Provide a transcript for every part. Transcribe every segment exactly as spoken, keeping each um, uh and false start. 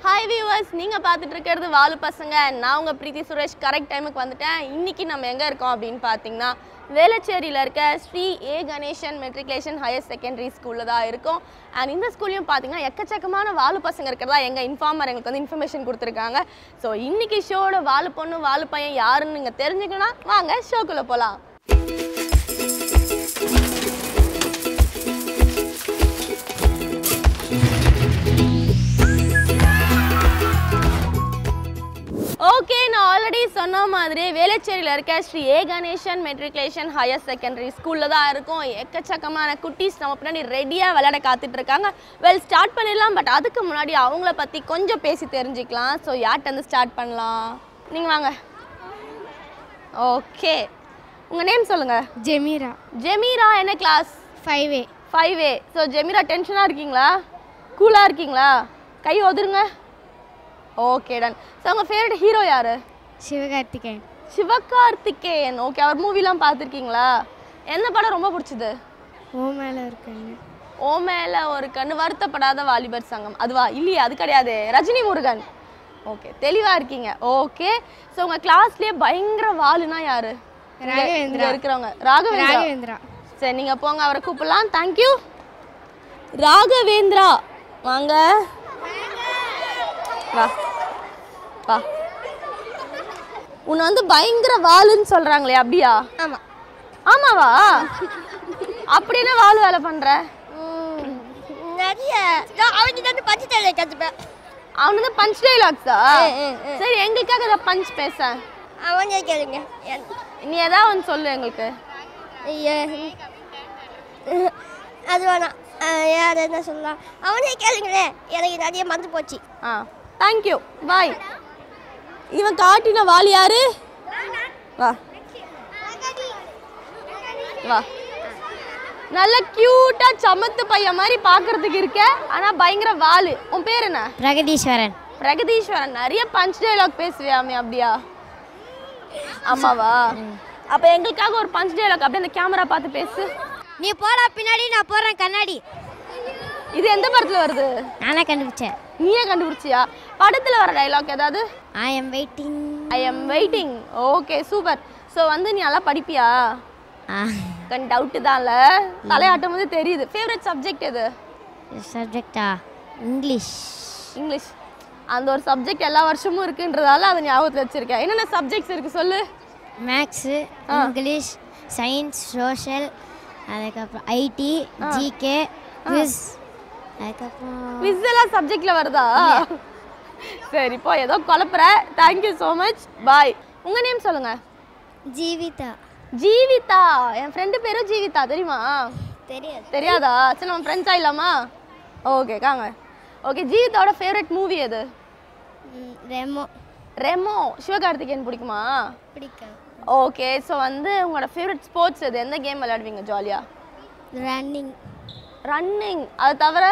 Hi viewers, நீங்க பார்த்துட்டு இருக்கிறது வாலு பசங்க. நான் உங்க பிரீத்தி சுரேஷ் கரெக்ட் டைமுக்கு வந்துட்டேன். இன்னைக்கு நம்ம எங்க இருக்கோம் அப்படினு பாத்தீங்கன்னா வேளச்சேரியில இருக்க Shri A Ganesan matriculation higher secondary ஸ்கூல்ல தான் இருக்கோம். and இந்த ஸ்கூல்லையும் பாத்தீங்கன்னா எக்கச்சக்கமான வாலு பசங்க இருக்கறதா எங்க இன்ஃபார்மர் எங்களுக்கு வந்து இன்ஃபர்மேஷன் கொடுத்திருக்காங்க. சோ இன்னைக்கு ஷோட வாலு பொண்ணு வாலு பையன் யாருன்னு நீங்க தெரிஞ்சுக்கணும். வாங்க ஷோக்குள்ள போலாம். ஓகே, நான் ஆல்ரெடி சொன்ன மாதிரி வேளச்சேரியில் இருக்க Shri A Ganesan matriculation higher secondary ஸ்கூலில் தான் இருக்கும். எக்கச்சக்கமான குட்டீஸ் நம்ம பின்னாடி ரெடியாக விளையாட காத்துட்டு இருக்காங்க. வெல் ஸ்டார்ட் பண்ணிடலாம். பட் அதுக்கு முன்னாடி அவங்கள பற்றி கொஞ்சம் பேசி தெரிஞ்சுக்கலாம். ஸோ யார்கிட்ட ஸ்டார்ட் பண்ணலாம்? நீங்கள் வாங்க. ஓகே, உங்கள் நேம் சொல்லுங்கள். ஜெமீரா. ஜெமீரா என்ன class? Five A. Five A. So Jemeera டென்ஷனாக இருக்கீங்களா? கூலாக இருக்கீங்களா? கை ஒதுருங்க. Okay done. ஸோ உங்கள் ஃபேவரட் ஹீரோ யார்? சிவகார்த்திகேயன். சிவகார்த்திகேயன். ஓகே, அவர் மூவிலாம் பார்த்துருக்கீங்களா? எந்த படம் ரொம்ப பிடிச்சது? ஓ மேலே ஒரு கண்ணு. ஓ மேலே ஒரு கண்ணு. வருத்தப்படாத வாலிபர் சங்கம் அதுவா? இல்லையா, அது கிடையாது. ரஜினி முருகன். ஓகே, தெளிவாக இருக்கீங்க. ஓகே, ஸோ உங்கள் கிளாஸ்லேயே பயங்கர வாலுனா யார்? ராகவேந்திரா இருக்கிறவங்க. ராகவேந்திரா. ராகவேந்திரா. சரி, நீங்கள் போங்க, அவரை கூப்பிடலாம். தேங்க்யூ. ராகவேந்திரா வாங்க. வா வா. உன்னை வந்து பயங்கர வாளுன்னு சொல்றாங்களே, அப்படியா? ஆமாம். ஆமாவா? அப்படி என்ன வாள் வேலை பண்ற? நிறைய அவனுக்கு வந்து பஞ்சு டைலாக் கற்றுப்பேன். அவனு வந்து பஞ்ச் டைலாக்ஸா? சரி, எங்களுக்காக அதை பஞ்ச் பேச. அவனே கேளுங்க. நீ ஏதாவது ஒன்று சொல்லு எங்களுக்கு. அது வேணாம். யார் என்ன சொல்லலாம்? அவனே கேளுங்களேன், எனக்கு நிறைய மறந்து போச்சு. Ah, thank you, bye. இவன் காட்டின வாள் யாரு? வா வா. நல்ல கியூட்டா சமத்து பையன் மாதிரி பாக்குறதுக்கு இருக்க, ஆனா பயங்கர வாளு. உன் பேர் என்ன? பிரகதீஸ்வரன். பிரகதீஸ்வரன். நிறைய பஞ்ச் டைலாக் பேசுவியாமே, அப்படியா? ஆமாவா? அப்ப எங்களுக்காக ஒரு பஞ்ச் டைலாக் அப்படியே அந்த கேமரா பார்த்து பேசு. நீ போடா பின்னாடி, நான் போறேன் கண்ணாடி. இது எந்த படத்துல வருது? நானே கண்டுபிடிச்சேன். நீயே கண்டுபிடிச்சியா? படத்துல வர டைலாக் ஏதாவது? I am waiting. I am waiting. Okay, super. So வந்து நீ நல்லா படிப்பியா? கண் டவுட்டு தான்ல, தலையாட்டும் போது தெரியுது. ஃபேவரட் சப்ஜெக்ட் எது? சப்ஜெக்டா? இங்கிலீஷ். இங்கிலீஷ். அந்த ஒரு சப்ஜெக்ட் எல்லா வருஷமும் இருக்குன்றதால அதை ஞாபகத்தில் வச்சிருக்கேன். என்னென்ன சப்ஜெக்ட்ஸ் இருக்கு சொல்லு. மேக்ஸு, இங்கிலீஷ், சயின்ஸ், சோஷியல், அதுக்கப்புறம் ஐடி, ஜிகே, குவிஸ், அதுக்கப்புறம் குவிஸ் எல்லாம் சப்ஜெக்ட்ல வருதா? சரி, இப்போ ஏதோ குழப்புற. Thank you so much, bye. உங்க நேம் சொல்லுங்க. ஜீவிதா. ஜீவிதா. என் ஃப்ரெண்டு பேரும் ஜீவிதா, தெரியுமா? தெரியாது. தெரியாதா? சரி, நம்ம ஃப்ரெண்ட்ஸ் ஆயிடலாமா? ஓகே, காங்க. ஓகே, ஜீவிதாவோட ஃபேவரட் மூவி எது? ரெமோ. ரெமோ. சிவகார்த்திகேயன் பிடிக்குமா? பிடிக்கும். ஓகே, ஸோ வந்து உங்களோட ஃபேவரட் ஸ்போர்ட்ஸ் எது? எந்த கேம் விளையாடுவீங்க ஜாலியா? ரன்னிங். ரன்னிங். அது தவிர?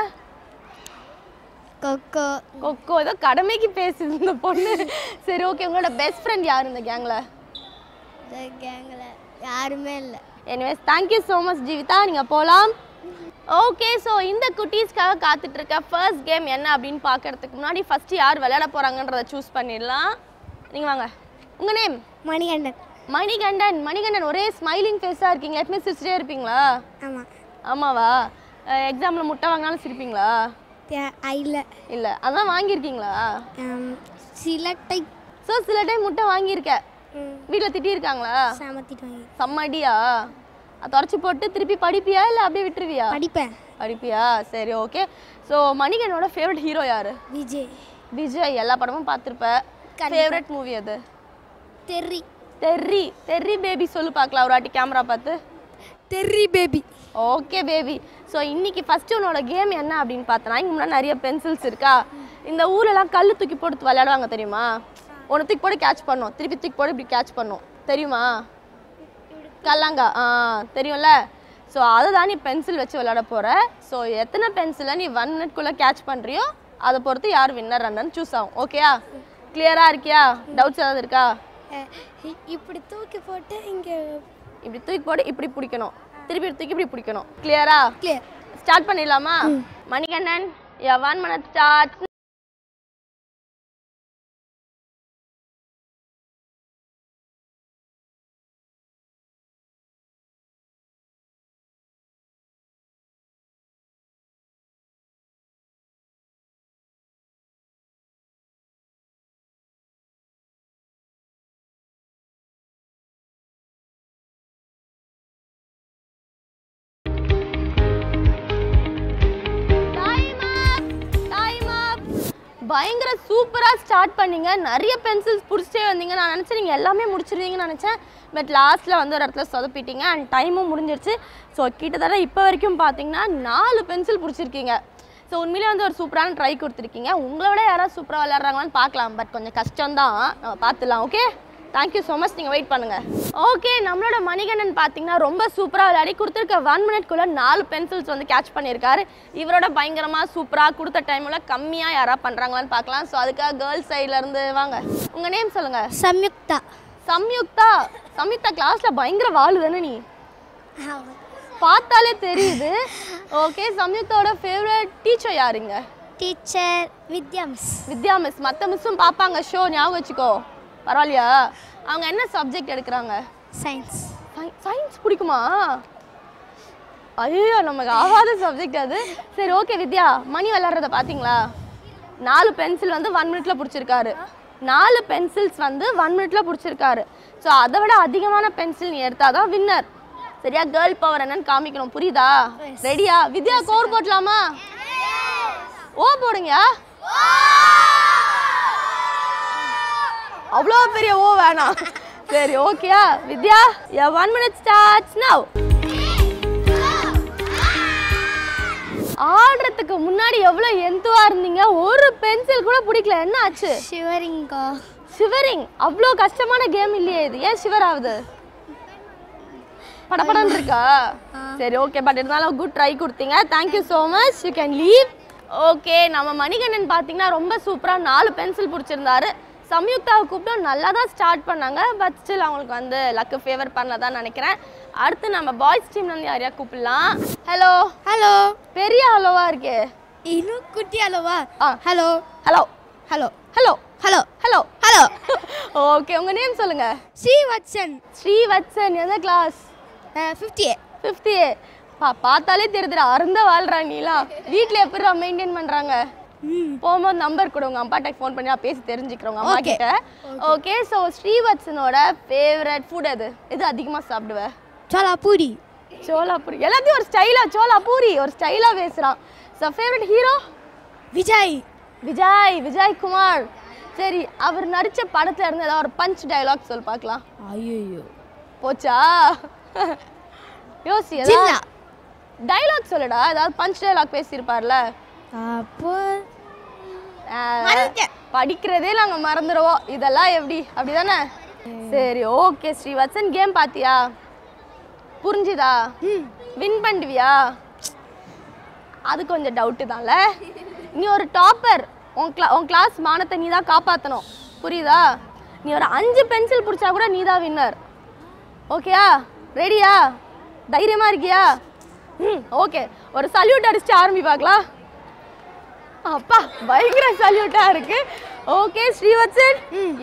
கொக்கோ. கொக்கோ. ஏதோ கடமைக்கு பேசுது இந்த பொண்ணு. சரி, ஓகே, உங்களோட பெஸ்ட் ஃப்ரெண்ட் யார் இந்த கேங்கில்? இந்த கேங்கில் யாருமே இல்லை. Anyways, thank you so much Jeevitha. நீங்கள் போகலாம். ஓகே, ஸோ இந்த குட்டீஸ்க்காக காத்துட்டு இருக்க ஃபர்ஸ்ட் கேம் என்ன அப்படின்னு பார்க்கறதுக்கு முன்னாடி ஃபர்ஸ்ட் யார் விளையாட போகிறாங்கன்றதை சூஸ் பண்ணிடலாம். நீங்கள் வாங்க. உங்கள் நேம்? மணிகண்டன். மணிகண்டன். மணிகண்டன், ஒரே ஸ்மைலிங் ஃபேஸாக இருக்கீங்க. எப்பவுமே சிரிச்சிட்டே இருப்பீங்களா? ஆமாம். ஆமாவா? எக்ஸாமில் முட்டை வாங்கினாலும் சிரிப்பீங்களா? இல்லை. இல்லை, அதான் வாங்கியிருக்கீங்களா? சில டைம். ஸோ சில டைம் முட்டை வாங்கியிருக்க. வீட்டில் திட்டியிருக்காங்களா? சாமத்திட்டு வாங்கி. செம்மடியா? தொடச்சி போட்டு திருப்பி படிப்பியா இல்லை அப்படியே விட்டுருவியா? படிப்பேன். படிப்பியா? சரி, ஓகே. ஸோ மணிகனோட ஃபேவரட் ஹீரோ யார்? விஜய். விஜய். எல்லா படமும் பார்த்துருப்ப. ஃபேவரட் மூவி அது? தெர்ரி. தெர்ரி. தெர்ரி பேபி சொல்லு பார்க்கலாம் ஒரு வாட்டி கேமரா பார்த்து. Theri baby. Okay baby. So இன்னைக்கு ஃபஸ்ட்டு உன்னோட கேம் என்ன அப்படின்னு பார்த்தனா, இங்கே முன்னாடி நிறைய பென்சில்ஸ் இருக்கா? இந்த ஊரெல்லாம் கல் தூக்கி போட்டு விளையாடுவாங்க, தெரியுமா? ஒன்று தூக்கி போட்டு கேட்ச் பண்ணும், திருப்பி தூக்கி போட்டு இப்படி கேட்ச் பண்ணும், தெரியுமா? கல்லாங்கா. ஆ, தெரியும்ல. ஸோ அதை தான் நீ பென்சில் வச்சு விளையாட போகிற. ஸோ எத்தனை பென்சிலை நீ ஒன் மினிட்குள்ளே கேட்ச் பண்ணுறியோ அதை பொறுத்து யார் வின்னர் ரன்னு சூஸ் ஆகும். ஓகேயா? கிளியராக இருக்கியா? டவுட்ஸ் ஏதாவது இருக்கா? இப்படி தூக்கி போட்டு இங்கே இப்படி தூக்கி போட்டு இப்படி பிடிக்கணும், திருப்பி தூக்கி இப்படி பிடிக்கணும். கிளியரா? கிளியர். ஸ்டார்ட் பண்ணிடலாமா? Manikandan, ya one minute start. பயங்கர சூப்பராக ஸ்டார்ட் பண்ணீங்க. நிறைய பென்சில்ஸ் பிடிச்சிட்டே வந்தீங்க. நான் நினச்சேன் நீங்கள் எல்லாமே முடிச்சிருவீங்கன்னு நினச்சேன். பட் லாஸ்ட்டில் வந்து ஒரு இடத்துல சொதப்பிட்டீங்க அண்ட் டைமும் முடிஞ்சிருச்சு. ஸோ கிட்டத்தட்ட இப்போ வரைக்கும் பார்த்தீங்கன்னா நாலு பென்சில் பிடிச்சிருக்கீங்க. ஸோ உண்மையிலே வந்து ஒரு சூப்பரான ட்ரை கொடுத்துருக்கீங்க. உங்களோட யாராவது சூப்பராக விளையாடுறாங்களான்னு பார்க்கலாம். பட் கொஞ்சம் கஷ்டம்தான், நம்ம பார்த்துலாம். Okay, thank you so much. நீங்கள் வெயிட் பண்ணுங்கள். ஓகே, நம்மளோட மணிகண்டன் பார்த்தீங்கன்னா ரொம்ப சூப்பராக விளையாடி கொடுத்துருக்க ஒன் மினிட்குள்ளே நாலு பென்சில்ஸ் வந்து கேட்ச் பண்ணியிருக்காரு. இவரோட பயங்கரமாக சூப்பராக கொடுத்த டைமில் கம்மியாக யாராவது பண்ணுறாங்களான்னு பார்க்கலாம். ஸோ அதுக்காக கேர்ள்ஸ் சைட்லேருந்து வாங்க. உங்கள் நேம் சொல்லுங்கள். சம்யுக்தா. சம்யுக்தா. சம்யுக்தா கிளாஸில் பயங்கர வாழு தானே நீ? பார்த்தாலே தெரியுது. ஓகே, சம்யுக்தாவோட ஃபேவரட் டீச்சர் யாருங்க? Teacher Vidya miss. Vidya miss. மற்ற மிஸ்ஸும் பார்ப்பாங்க ஷோ, ஞாபகம் வச்சுக்கோ. பரவாயில்லையா? அவங்க என்ன சப்ஜெக்ட் எடுக்கிறாங்க? சயின்ஸ். சயின்ஸ் பிடிக்குமா? ஐயோ, நமக்கு ஆகாத சப்ஜெக்ட் அது. சரி, ஓகே வித்யா, மணி விளாட்றத பார்த்தீங்களா? நாலு பென்சில் வந்து ஒன் மினிட்ல பிடிச்சிருக்காரு. நாலு பென்சில்ஸ் வந்து ஒன் மினிட்ல பிடிச்சிருக்காரு. ஸோ அதை விட அதிகமான பென்சில் நீ எடுத்தாதான் வின்னர். சரியா? கேர்ள் பவர் என்னன்னு காமிக்கணும், புரியுதா? ரெடியா? வித்யா கோர் போட்டலாமா? ஓ போடுங்க. அவ்வளோ பெரிய ஓ வேணாம். சரி, ஓகேயா Vidya? Ya one minute starts now. ஆடுறதுக்கு முன்னாடி எவ்வளோ எந்துவா இருந்தீங்க, ஒரு பென்சில் கூட பிடிக்கல, என்ன ஆச்சு? ஷிவரிங்கா. ஷிவரிங்? அவ்வளோ கஷ்டமான கேம் இல்லையே இது, ஏன் ஷிவர் ஆகுது? படப்படன்னு இருக்கா? சரி, ஓகே, பட் இருந்தாலும் குட் ட்ரை கொடுத்தீங்க. Thank you so much. You can leave. Okay, நம்ம மணிகண்டன் பார்த்தீங்கன்னா ரொம்ப சூப்பராக நாலு பென்சில் பிடிச்சிருந்தாரு. சம்யுக்தாவை கூப்பிட்டு நல்லா தான் ஸ்டார்ட் பண்ணாங்க. பட் ஸ்டில் அவங்களுக்கு வந்து லக்கு ஃபேவர் பண்ணதான் நினைக்கிறேன். அடுத்து நம்ம பாய்ஸ் டீம்லேருந்து யாரையா கூப்பிடலாம். ஹலோ. ஹலோ. பெரிய ஹலோவா இருக்கே. இன்னும் குட்டி ஹலோவா? ஆ, hello. Hello. Hello. Hello. Hello. Hello. Hello. Okay, உங்கள் நேம் சொல்லுங்கள். ஸ்ரீவத்சன். ஸ்ரீவத்சன். எந்த class? Fifty A. Fifty A. பா பார்த்தாலே தெரியுதுடா, அருந்த வாழ்றாங்க நீலாம். வீட்டில் எப்படி மெயின்டைன் பண்ணுறாங்க? போகும்போது நம்பர் கூட உங்கள் அப்பாட்ட ஃபோன் பண்ணி பேசி தெரிஞ்சுக்கிறோங்க அம்மா கிட்ட. ஓகே, ஸோ ஸ்ரீவத்சனோட ஃபேவரட் ஃபுட் எது? எது அதிகமாக சாப்பிடுவேன்? சோலாபூரி. சோலாபூரி. எல்லாத்தையும் ஒரு ஸ்டைலாக சோலாபூரி ஒரு ஸ்டைலாக பேசுகிறான். So favourite hero? Vijay. Vijay. Vijay Kumar. சரி, அவர் நடித்த படத்தில் இருந்து ஏதாவது ஒரு பஞ்ச் டைலாக் சொல்லி பார்க்கலாம். ஐயோ போச்சா? யோசி, டைலாக் சொல்லுடா. ஏதாவது பஞ்ச் டைலாக் பேசியிருப்பார்ல. அப்போ படிக்கிறதே நாங்கள் மறந்துடுவோம். இதெல்லாம் எப்படி? அப்படிதானே? சரி, ஓகே ஸ்ரீவத்சன், கேம் பார்த்தியா? புரிஞ்சுதா? வின் பண்ணுவியா? அது கொஞ்சம் டவுட்டு தான்ல. நீ ஒரு டாப்பர். உன் கிளா உன் கிளாஸ் மானத்தை நீ தான் காப்பாற்றணும், புரியுதா? நீ ஒரு அஞ்சு பென்சில் பிடிச்சா கூட நீ தான் வின்னர். ஓகேயா? ரெடியா? தைரியமாக இருக்கியா? ம், ஓகே. ஒரு சல்யூட் அடிச்சுட்டு ஆரம்பி பார்க்கலாம். அப்பா, பயங்கர சல்யூட்டா இருக்கு. ஓகே ஸ்ரீவத்சன்,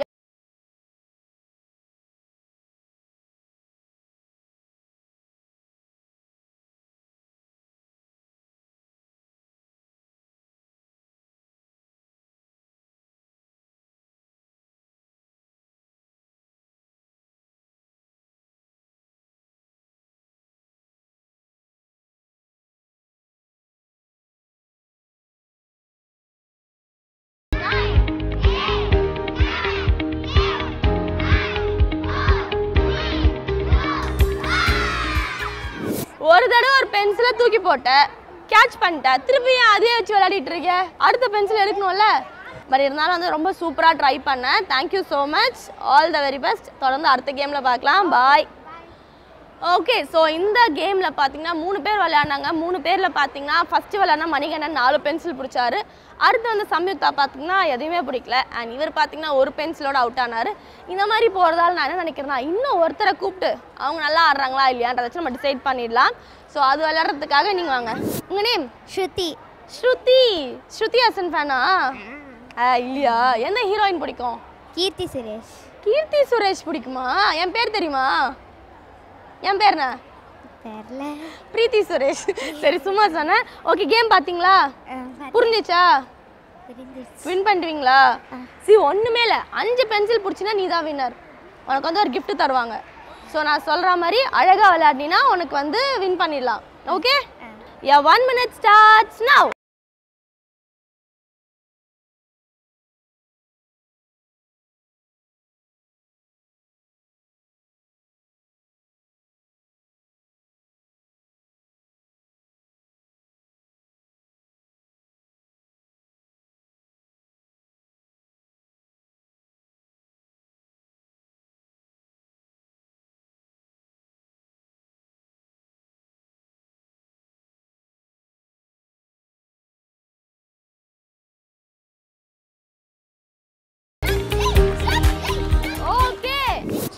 ஒரு தடவை ஒரு பென்சிலை தூக்கி போட்ட, கேட்ச் பண்ணிட்ட, திருப்பியும் அதே வச்சு விளையாடிட்டு இருக்க. அடுத்த பென்சில் எடுக்கணும்ல. பட் இருந்தாலும் வந்து ரொம்ப சூப்பராக ட்ரை பண்ணேன். Thank you so much. All the very best. தொடர்ந்து அடுத்த கேமில் பார்க்கலாம். பாய். ஓகே, ஸோ இந்த கேமில் பார்த்தீங்கன்னா மூணு பேர் விளையாடினாங்க. மூணு பேரில் பார்த்தீங்கன்னா ஃபஸ்ட்டு விளையாடினா மணிகண்டன் நாலு பென்சில் பிடிச்சாரு. அடுத்து வந்து சம்யுக்தா பார்த்தீங்கன்னா எதுவுமே பிடிக்கல. அண்ட் இவர் பார்த்தீங்கன்னா ஒரு பென்சிலோட அவுட் ஆனார். இந்த மாதிரி போகிறதால நான் என்ன நினைக்கிறேன்னா, இன்னும் ஒருத்தரை கூப்பிட்டு அவங்க நல்லா ஆடுறாங்களா இல்லையான்றதை வச்சு நம்ம டிசைட் பண்ணிடலாம். ஸோ அது விளையாடுறதுக்காக நீங்கள் வாங்க. உங்கள் நேம்? ஸ்ருதி. ஸ்ருதி. ஸ்ருதி ஹாசன் ஃபேனா? இல்லையா? எந்த ஹீரோயின் பிடிக்கும்? கீர்த்தி சுரேஷ். கீர்த்தி சுரேஷ் பிடிக்குமா? என் பேர் தெரியுமா? என் பேர் என்ன? தெரியல. பிரீத்தி சுரேஷ். சரி, சும்மா சொன்னேன். ஓகே, கேம் பார்த்தீங்களா? புரிஞ்சிச்சா? வின் பண்ணுவீங்களா? சி, ஒன்றுமே இல்லை. அஞ்சு பென்சில் பிடிச்சினா நீ தான் வின்னர். உனக்கு வந்து ஒரு கிஃப்ட் தருவாங்க. ஸோ நான் சொல்கிற மாதிரி அழகாக விளையாடினா உனக்கு வந்து வின் பண்ணிடலாம். Okay? Ya one minute starts now.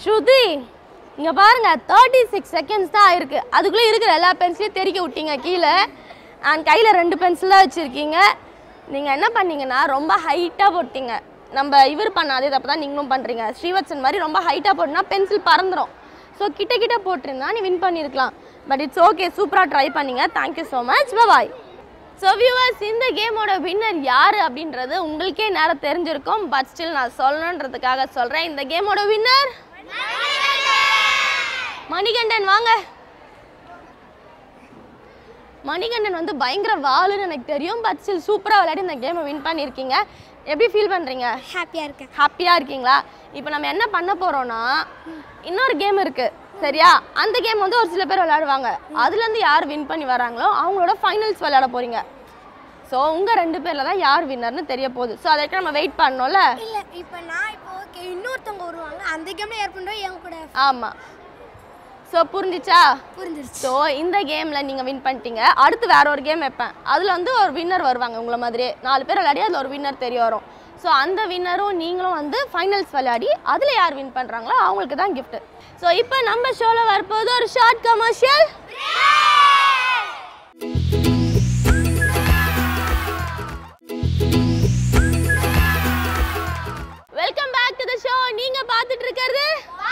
Shruti இங்கே பாருங்கள் தேர்ட்டி சிக்ஸ் செகண்ட்ஸ் தான் ஆயிருக்கு. அதுக்குள்ளே இருக்கிற எல்லா பென்சிலையும் தெறிக்க விட்டீங்க கீழே. அண்ட் கையில் ரெண்டு பென்சில் தான் வச்சுருக்கீங்க. நீங்கள் என்ன பண்ணீங்கன்னா ரொம்ப ஹைட்டாக போட்டிங்க. நம்ம இவர் பண்ண அதே தப்பு தான் நீங்களும் பண்ணுறீங்க. ஸ்ரீவத்சன் மாதிரி ரொம்ப ஹைட்டாக போட்டினா பென்சில் பறந்துடும். ஸோ கிட்ட கிட்ட போட்டிருந்தா நீ வின் பண்ணியிருக்கலாம். பட் இட்ஸ் ஓகே, சூப்பராக ட்ரை பண்ணிங்க. Thank you so much. Bye. So viewers, இந்த கேமோட வின்னர் யார் அப்படின்றது உங்களுக்கே நேரம் தெரிஞ்சிருக்கும். பட் ஸ்டில் நான் சொல்லணுன்றதுக்காக சொல்கிறேன். இந்த கேமோட வின்னர் மணிகண்டன். வாங்க. மணிகண்டன் வந்து பயங்கர வாளுன்னு எனக்கு தெரியும். பட் ஸ்டில் சூப்பராக விளையாடி இந்த கேமை வின் பண்ணியிருக்கீங்க. எப்படி ஃபீல் பண்ணுறீங்க? ஹாப்பியாக இருக்கேன். ஹாப்பியாக இருக்கீங்களா? இப்போ நம்ம என்ன பண்ண போகிறோன்னா, இன்னொரு கேம் இருக்குது சரியா? அந்த கேம் வந்து ஒரு சில பேர் விளையாடுவாங்க. அதுலேருந்து யார் வின் பண்ணி வராங்களோ அவங்களோட ஃபைனல்ஸ் விளையாட போகிறீங்க. ஸோ உங்கள் ரெண்டு பேரில் தான் யார் வின்னர்னு தெரிய போகுது. ஸோ அதுக்கு நம்ம வெயிட் பண்ணோம்ல. இல்லை, இப்போ நான் இப்போ ஓகே இன்னொருத்தவங்க வருவாங்க, அந்த கேமில் யார் பண்ணுறோம் என் கூட. ஆமாம். ஸோ புரிஞ்சிச்சா? புரிஞ்சிருச்சு. ஸோ இந்த கேமில் நீங்கள் வின் பண்ணிட்டீங்க. அடுத்து வேற ஒரு கேம் வைப்பேன். அதில் வந்து ஒரு வின்னர் வருவாங்க. உங்களை மாதிரியே நாலு பேர் விளையாடி அதில் ஒரு வின்னர் தெரிய வரும். ஸோ அந்த வின்னரும் நீங்களும் வந்து ஃபைனல்ஸ் விளையாடி அதில் யார் வின் பண்ணுறாங்களோ அவங்களுக்கு தான் கிஃப்ட்டு. ஸோ இப்போ நம்ம ஷோவில் வரப்போது ஒரு short commercial. Welcome back to the show. நீங்கள் பார்த்துட்டு இருக்கிறது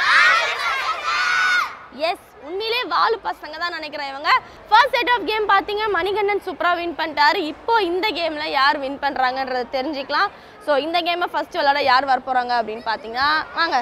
எஸ், உண்மையிலே வாலு பசங்க தான் நினைக்கிறேன் இவங்க. ஃபர்ஸ்ட் செட் ஆஃப் கேம் பார்த்தீங்க, மணிகண்டன் சூப்பராக வின் பண்ணிட்டாரு. இப்போ இந்த கேமில் யார் வின் பண்ணுறாங்கன்றத தெரிஞ்சுக்கலாம். ஸோ இந்த கேமை ஃபர்ஸ்ட் விளையாட யார் வர போகிறாங்க அப்படின்னு பார்த்தீங்கன்னா, வாங்க.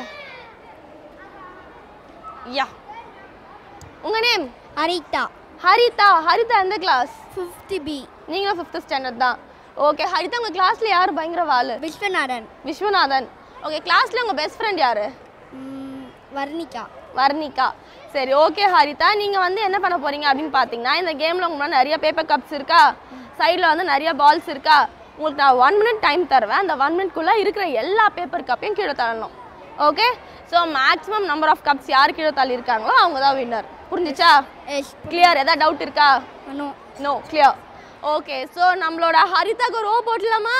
யா, உங்கள் நேம்? ஹரிதா. ஹரிதா. ஹரிதா எந்த கிளாஸ்? Fifth B. நீங்களும் ஃபிஃப்த்து ஸ்டாண்டர்ட் தான். ஓகே ஹரிதா, உங்கள் கிளாஸில் யார் பயங்கர வாலு? விஸ்வநாதன். விஸ்வநாதன். ஓகே, கிளாஸில் உங்கள் பெஸ்ட் ஃப்ரெண்ட் யார்? வர்ணிகா. வர்ணிகா. சரி, ஓகே ஹரிதா, நீங்கள் வந்து என்ன பண்ண போகிறீங்க அப்படின்னு பார்த்தீங்கன்னா, இந்த கேமில் உங்களுக்கு நிறைய பேப்பர் கப்ஸ் இருக்கா, சைடில் வந்து நிறைய பால்ஸ் இருக்கா. உங்களுக்கு நான் ஒன் மினிட் டைம் தருவேன். அந்த ஒன் மினிட்குள்ளே இருக்கிற எல்லா பேப்பர் கப்பையும் கீழே தள்ளணும். Okay, so maximum number of cups யார் கீழே தள்ளியிருக்காங்களோ அவங்க தான் வின்னர். புரிஞ்சிச்சா? எஸ். கிளியர்? எதாவது டவுட் இருக்கா? No. No, clear. Okay, so நம்மளோட ஹரிதாக்கு ரோ போட்டலாமா?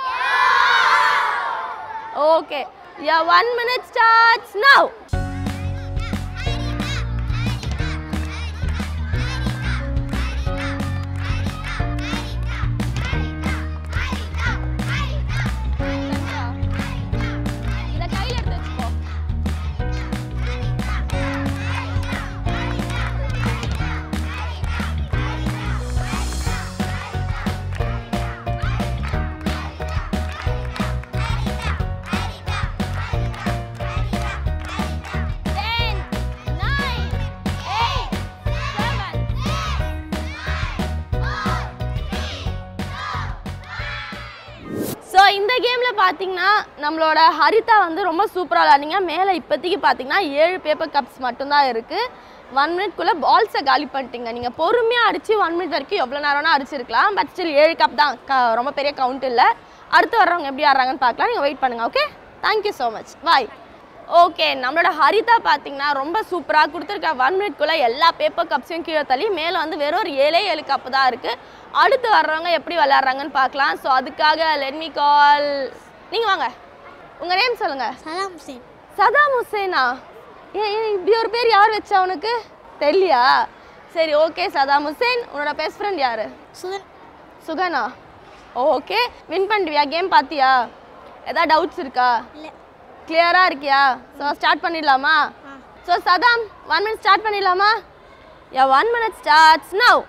Okay, ya one minute starts now. இந்த கேமில் பார்த்தீங்கன்னா நம்மளோட ஹரிதா வந்து ரொம்ப சூப்பராக விளையாடிங்க. மேலே இப்போதைக்கு பார்த்தீங்கன்னா ஏழு பேப்பர் கப்ஸ் மட்டும்தான் இருக்குது. ஒன் மினிட்குள்ளே பால்ஸை காலி பண்ணிட்டீங்க. நீங்கள் பொறுமையாக அடித்து ஒன் மினிட் வரைக்கும் எவ்வளோ நேரம்னா அடிச்சிருக்கலாம். பட் ஸ்டில் ஏழு கப் தான், க ரொம்ப பெரிய கவுண்ட் இல்லை. அடுத்து வர்றவங்க எப்படி ஆடுறாங்கன்னு பார்க்கலாம். நீங்கள் வெயிட் பண்ணுங்கள். Okay, thank you so much. Bye. Okay, நம்மளோட ஹரிதா பார்த்தீங்கன்னா ரொம்ப சூப்பராக கொடுத்துருக்க. ஒன் மினிட்குள்ளே எல்லா பேப்பர் கப்ஸையும் கீழே தள்ளி மேலே வந்து வெறும் ஒரு ஏழே ஏழு கப்பு தான் இருக்குது. அடுத்து வர்றவங்க எப்படி விளையாடுறாங்கன்னு பார்க்கலாம். ஸோ அதுக்காக லெட் மீ கால். நீங்கள் வாங்க, உங்கள் நேம் சொல்லுங்கள். சதாம் ஹுசேன். சதாம் ஹுசேனா? ஏன் இப்படி ஒரு பேர் யார் வச்சா உனக்கு தெரியலையா? சரி, ஓகே சதாம் ஹுசேன். உன்னோட பெஸ்ட் ஃப்ரெண்ட் யார்? சுகன். சுகனா? ஓகே, வின் பண்ணிடுவியா? கேம் பார்த்தியா? எதாவது டவுட்ஸ் இருக்கா? இல்லை. கிளியராக இருக்கியா? ஸோ ஸ்டார்ட் பண்ணிடலாமா? So Saddam, one minute start பண்ணிடலாமா? Ya one minute starts now.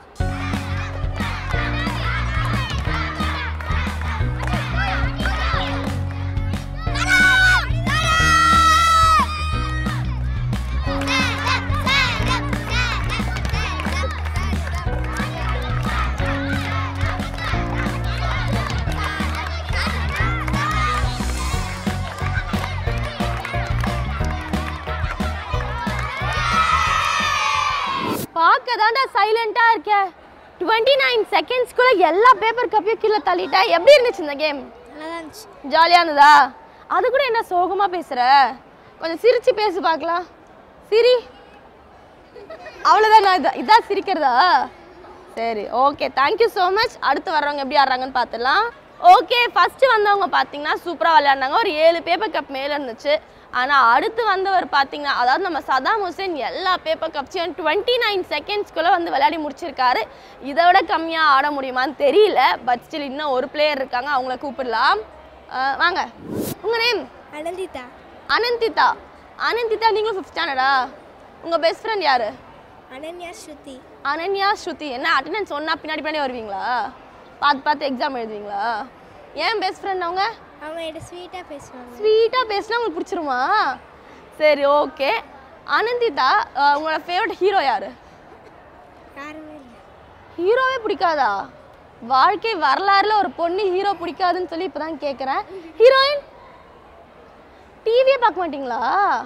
பார்க்க தாண்டா சைலண்டாக இருக்க. டுவெண்ட்டி நைன் செகண்ட்ஸ்குள்ளே எல்லா பேப்பர் கப்பையும் கீழே தள்ளிட்டேன். எப்படி இருந்துச்சு இந்த கேம்? நல்லா இருந்துச்சு. ஜாலியாக இருந்ததா? அது கூட என்ன சோகமாக பேசுகிற? கொஞ்சம் சிரித்து பேசு பார்க்கலாம். சிரி. அவ்வளோதான். நான் இதான் இதான் சிரிக்கிறதா? சரி, ஓகே, தேங்க்யூ ஸோ மச். அடுத்து வர்றவங்க எப்படி ஆடுறாங்கன்னு பார்த்துடலாம். ஓகே, ஃபஸ்ட்டு வந்தவங்க பார்த்தீங்கன்னா சூப்பராக விளையாண்டாங்க. ஒரு ஏழு பேப்பர் கப் மேலே இருந்துச்சு. ஆனால் அடுத்து வந்தவர் பார்த்தீங்கன்னா, அதாவது நம்ம சதாம் ஹுசேன் எல்லா பேப்பர் கப்ஸையும் டுவெண்ட்டி நைன் செகண்ட்ஸ்குள்ளே வந்து விளையாடி முடிச்சிருக்காரு. இதை விட கம்மியாக ஆட முடியுமான்னு தெரியல. பட் ஸ்டில் இன்னும் ஒரு பிளேயர் இருக்காங்க, அவங்கள கூப்பிடலாம். வாங்க, உங்கள் நேம்? அனந்திதா. அனந்திதா. அனந்திதா, நீங்களும் ஃபிஃப்த் ஸ்டாண்டர்டா? உங்கள் பெஸ்ட் ஃப்ரெண்ட் யார்? அனன்யா ஸ்ருதி. அனன்யா ஸ்ருதி. என்ன அட்டெண்டன்ஸ் சொன்னால் பின்னாடி பின்னாடி வருவீங்களா? பார்த்து பார்த்து எக்ஸாம் எழுதுவீங்களா? ஏன் பெஸ்ட் ஃப்ரெண்ட் அவங்க? அவங்க என்கிட்ட ஸ்வீட்டாக பேசுவாங்க. ஸ்வீட்டாக பேசினா உங்களுக்கு பிடிச்சிருமா? சரி, ஓகே. அனந்திதா, உங்களோட ஃபேவரட் ஹீரோ யார்? யாருமே இல்லை. ஹீரோவே பிடிக்காதா? வாழ்க்கை வரலாறுல ஒரு பொண்ணு ஹீரோ பிடிக்காதுன்னு சொல்லி இப்போ தான் கேட்குறேன். ஹீரோயின் டிவியே பார்க்க மாட்டிங்களா?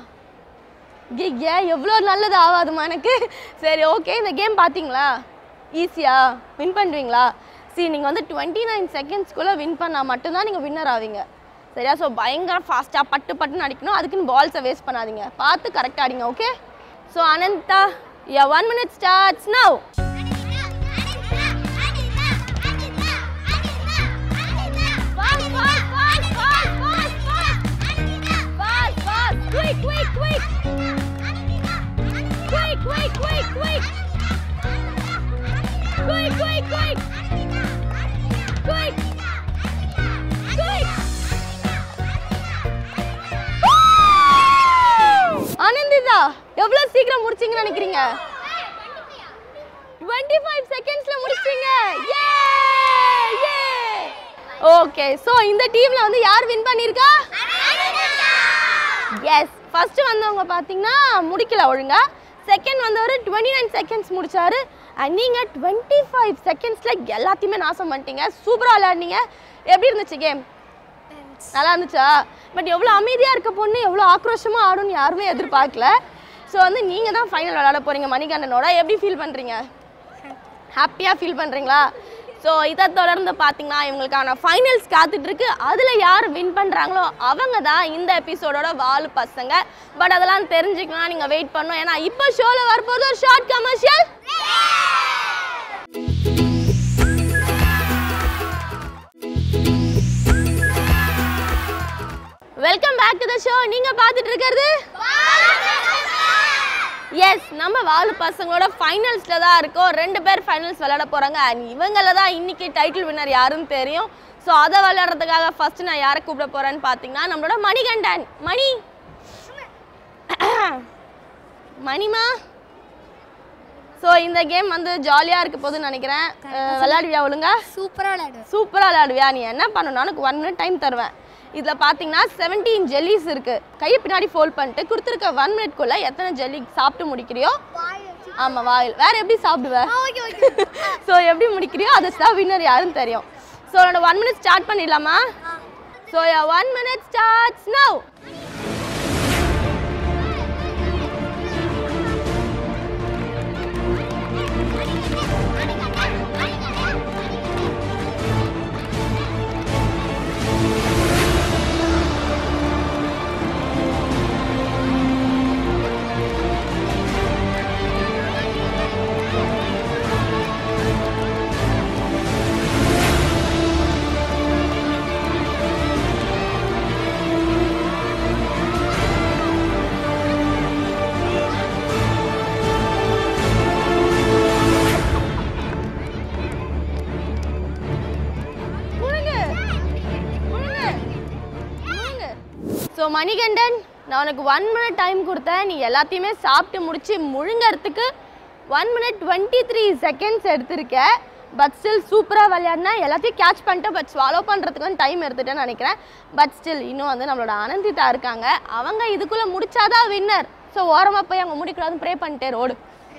ஏன் எவ்வளோ நல்லது ஆகாதுமா எனக்கு. சரி, ஓகே. இந்த கேம் பார்த்தீங்களா? ஈஸியாக வின் பண்ணுவீங்களா? சரி, நீங்கள் வந்து டுவெண்ட்டி நைன் செகண்ட்ஸ்குள்ளே வின் பண்ணால் மட்டும்தான் நீங்கள் வின்னர் ஆவீங்க. சரியா? ஸோ பயங்கர ஃபாஸ்ட்டாக பட்டு பட்டுன்னு அடிக்கணும். அதுக்குன்னு பால்ஸை வேஸ்ட் பண்ணாதீங்க. பார்த்து கரெக்டாக அடிங்க. Okay? So Anantha, ya one minute starts now. Quick, quick, quick! Quick, quick, quick, quick! Quick, quick, quick! Quick! Quick! Ananditha, எவ்வளவு சீக்கிரம் முடிச்சீங்கன்னு நினைக்கிறீங்க? டுவெண்ட்டி ஃபைவ் செகண்ட்ஸ்ல முடிச்சீங்க. யே! யே! ஓகே, சோ இந்த டீம்ல வந்து யார் வின் பண்ணிருக்கா? எஸ், ஃபர்ஸ்ட் வந்தவங்க பார்த்தீங்கன்னா முடிக்கல ஒழுங்கா. செகண்ட் வந்தவர் டுவெண்ட்டி நைன் செகண்ட்ஸ் முடிச்சாரு. அண்ட் நீங்கள் டுவெண்ட்டி ஃபைவ் செகண்ட்ஸில் எல்லாத்தையுமே நாசம் பண்ணிட்டீங்க. சூப்பராக விளையாடினீங்க. எப்படி இருந்துச்சு கேம்? நல்லா இருந்துச்சா? பட் எவ்வளோ அமைதியாக இருக்க பொண்ணு எவ்வளோ ஆக்ரோஷமாக ஆடும்னு யாருமே எதிர்பார்க்கல. ஸோ வந்து நீங்கள் தான் ஃபைனல் விளையாட போகிறீங்க மணிகண்டனோட. எப்படி ஃபீல் பண்ணுறீங்க? ஹாப்பியாக ஃபீல் பண்ணுறீங்களா? ஸோ இதை தொடர்ந்து பார்த்தீங்கன்னா இவங்களுக்கான ஃபைனல்ஸ் காத்துட்ருக்கு. அதில் யார் வின் பண்ணுறாங்களோ அவங்க தான் இந்த எபிசோடோட வால் பசங்க. பட் அதெல்லாம் தெரிஞ்சுக்கலாம், நீங்கள் வெயிட் பண்ணணும். ஏன்னா இப்போ ஷோவில் வரப்போகிறது ஒரு short commercial. Welcome back to the show. நீங்கள் பார்த்துட்டு இருக்கிறது எஸ், நம்ம வாலு பசங்களோட ஃபைனல்ஸில் தான் இருக்கோம். ரெண்டு பேர் ஃபைனல்ஸ் விளையாட போகிறாங்க. அண்ட் இவங்கள தான் இன்றைக்கி டைட்டில் வின்னர் யாருன்னு தெரியும். ஸோ அதை விளையாடுறதுக்காக ஃபஸ்ட்டு நான் யாரை கூப்பிட போகிறேன்னு பார்த்தீங்கன்னா நம்மளோட மணிகண்டன். மணி மணிமா. ஸோ இந்த கேம் வந்து ஜாலியாக இருக்க போதுன்னு நினைக்கிறேன். விளையாடுவியா ஒழுங்கா? சூப்பராக விளையாடுவேன். சூப்பராக விளையாடுவியா? நீ என்ன பண்ணணும், எனக்கு ஒன் மினிட் டைம் தருவேன். இதில் பார்த்தீங்கன்னா செவன்டீன் ஜெல்லிஸ் இருக்குது. கையை பின்னாடி ஃபோல்ட் பண்ணிட்டு கொடுத்துருக்க ஒன் மினிட்குள்ளே எத்தனை ஜெல்லி சாப்பிட்டு முடிக்கிறியோ, ஆமாம் வாயில், வேறு எப்படி சாப்பிடுவேன், ஸோ எப்படி முடிக்கிறியோ அதை தான் வின்னர் யாருன்னு தெரியும். ஸோ என்னோட ஒன் மினிட் ஸ்டார்ட் பண்ணிடலாமா? So one minute starts now. So Manikandan, நான் உனக்கு ஒன் மினிட் டைம் கொடுத்தேன். நீ எல்லாத்தையுமே சாப்பிட்டு முடிச்சு முழுங்கிறதுக்கு one minute twenty three seconds எடுத்திருக்க. பட் ஸ்டில் சூப்பராக விளையாடினா எல்லாத்தையும் கேட்ச் பண்ணிட்டேன். பட் ஸ்வாலோ பண்ணுறதுக்கு வந்து டைம் எடுத்துட்டேன்னு நினைக்கிறேன். பட் ஸ்டில் இன்னும் வந்து நம்மளோட அனந்திதா இருக்காங்க. அவங்க இதுக்குள்ளே முடிச்சாதான் வின்னர். ஸோ ஓரமாக போய் அவங்க முடிக்கூடாதுன்னு ப்ரே பண்ணிட்டே ரோடு.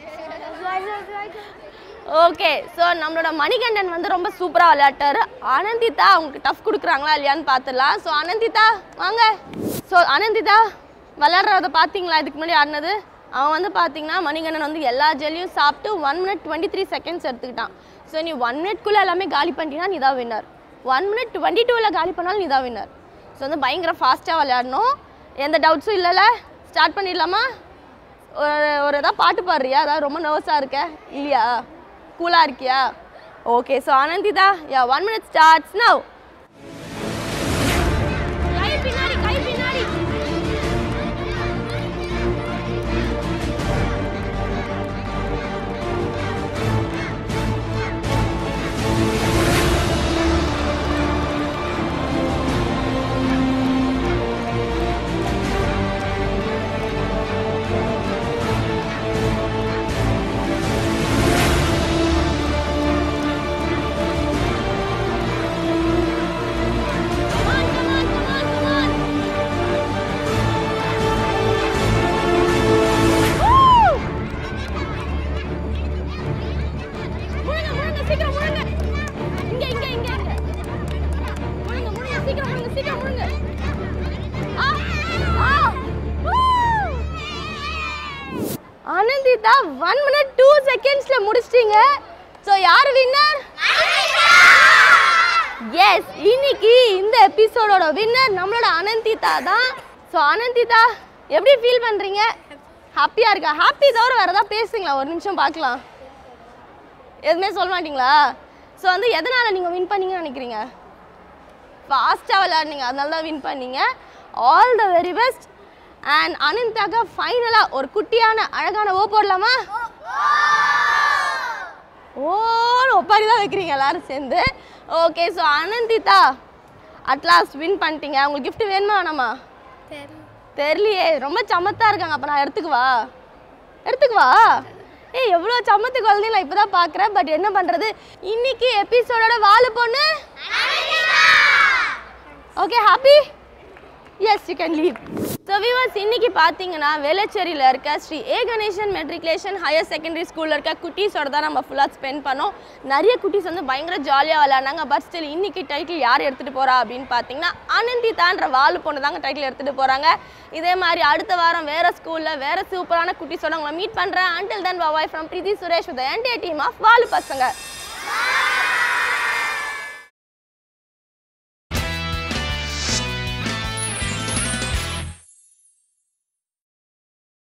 ஓகே, ஸோ நம்மளோட மணிகண்டன் வந்து ரொம்ப சூப்பராக விளையாட்டாரு. அனந்திதா அவங்களுக்கு டஃப் கொடுக்குறாங்களா இல்லையான்னு பார்த்துடலாம். ஸோ அனந்திதா வாங்க. ஸோ அனந்திதா விளையாடுறத பார்த்தீங்களா? இதுக்கு முன்னாடி ஆடினது அவன் வந்து பார்த்தீங்கன்னா மணிகண்டன் வந்து எல்லா ஜெல்லியும் சாப்பிட்டு one minute twenty three seconds எடுத்துக்கிட்டான். ஸோ நீ ஒன் மினிட்குள்ளே எல்லாமே காலி பண்ணிட்டீங்கன்னா நீ தான் வின்னர். ஒன் மினிட் டுவெண்ட்டி டூவில் காலி பண்ணாலும் நீ தான் வின்னர். ஸோ வந்து பயங்கர ஃபாஸ்ட்டாக விளையாடணும். எந்த டவுட்ஸும் இல்லைல்ல? ஸ்டார்ட் பண்ணிடலாமா? ஒரு ஒரு எதாவது பாட்டு பாடுறியா? அதாவது ரொம்ப நர்வஸாக இருக்க இல்லையா? கூலாக இருக்கியா? Okay, so Ananditha, ya one minute starts now. Ananditha one minute two செகண்ட்ஸ்ல முடிச்சிட்டீங்க. ஸோ யார் வின்னர்? எஸ், இன்னைக்கு இந்த எபிசோடோட வின்னர் நம்மளோட அனந்திதா தான். ஸோ அனந்திதா எப்படி ஃபீல் பண்ணுறீங்க? ஹாப்பியாக இருக்கா? ஹாப்பி தவிர வேறு ஏதாவது பேசுங்களா? ஒரு நிமிஷம் பார்க்கலாம். எதுவுமே சொல்ல மாட்டிங்களா? ஸோ வந்து எதனால் நீங்கள் வின் பண்ணீங்கன்னு நினைக்கிறீங்க? ஃபாஸ்ட்டாக விளையாடுனீங்க, அதனால தான் வின் பண்ணீங்க. All the very best. And அனந்திதாக்கா ஃபைனலாக ஒரு குட்டியான அழகான ஓ போடலாமா? ஓன்னு ஒப்பாரி தான் வைக்கிறீங்க எல்லாரும் சேர்ந்து. Okay, so Ananditha at last win பண்ணிட்டீங்க. உங்களுக்கு கிஃப்ட் வேணுமா வேணாமா? தெரியலையே, ரொம்ப சமத்தாக இருக்காங்க. அப்போ நான் எடுத்துக்குவா எடுத்துக்குவா ஏய், எவ்வளோ சமத்து குழந்தைங்க நான் இப்போ தான் பார்க்குறேன். பட் என்ன பண்ணுறது, இன்னைக்கு எபிசோடோட வாழை பொண்ணு. Okay, happy? Yes, you can leave. So viewers, இன்னைக்கு பார்த்தீங்கன்னா வேளச்சேரியில் இருக்க Shri A Ganesan matriculation higher secondary ஸ்கூலில் இருக்க குட்டீஸோட தான் நம்ம ஃபுல்லாக ஸ்பெண்ட் பண்ணோம். நிறைய குட்டீஸ் வந்து பயங்கர ஜாலியாக விளையாண்டாங்க. பட் ஸ்டில் இன்னைக்கு டைட்டில் யார் எடுத்துகிட்டு போகிறா அப்படின்னு பார்த்தீங்கன்னா அனந்திதான்ற வாழை பொண்ணு தாங்க டைட்டில் எடுத்துகிட்டு போகிறாங்க. இதே மாதிரி அடுத்த வாரம் வேறு ஸ்கூலில் வேறு சூப்பரான குட்டீஸோட உங்களை மீட் பண்ணுறேன். Until then bye from Preethi Suresh with entire team of வாழு பசங்க.